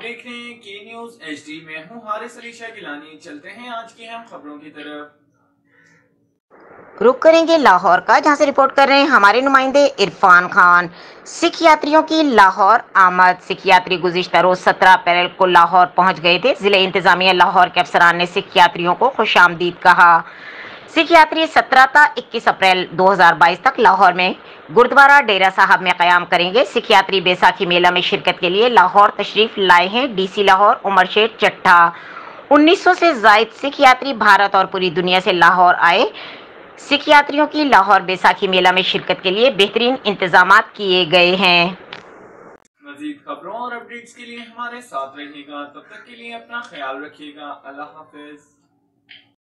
देख रहे हैं के न्यूज HD में हूँ हारिस अली शाह गिलानी। चलते हैं आज की हम खबरों की तरफ। रुक करेंगे लाहौर का, जहां से रिपोर्ट कर रहे हैं हमारे नुमाइंदे इरफान खान। सिख यात्रियों की लाहौर आमद। सिख यात्री गुज़िश्ता रोज 17 अप्रैल को लाहौर पहुंच गए थे। जिले इंतजामिया लाहौर के अफसरान ने सिख यात्रियों को खुशामदीद कहा। सिख यात्री 17 ता 21 अप्रैल 2022 तक लाहौर में गुरुद्वारा डेरा साहब में क़याम करेंगे। सिख यात्री बैसाखी मेला में शिरकत के लिए लाहौर तशरीफ लाए हैं। DC लाहौर उमर शेख चट्टा। 1900 से जायद सिख यात्री भारत और पूरी दुनिया से लाहौर आए। सिख यात्रियों की लाहौर बैसाखी मेला में शिरकत के लिए बेहतरीन इंतजामात किए गए हैं। मजीद खबरों और अपडेट्स के लिए हमारे साथ रहिएगा। तब तक के लिए अपना ख्याल रखिएगा। अल्लाह हाफिज।